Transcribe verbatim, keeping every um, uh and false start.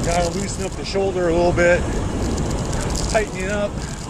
Gotta loosen up the shoulder a little bit, tightening up.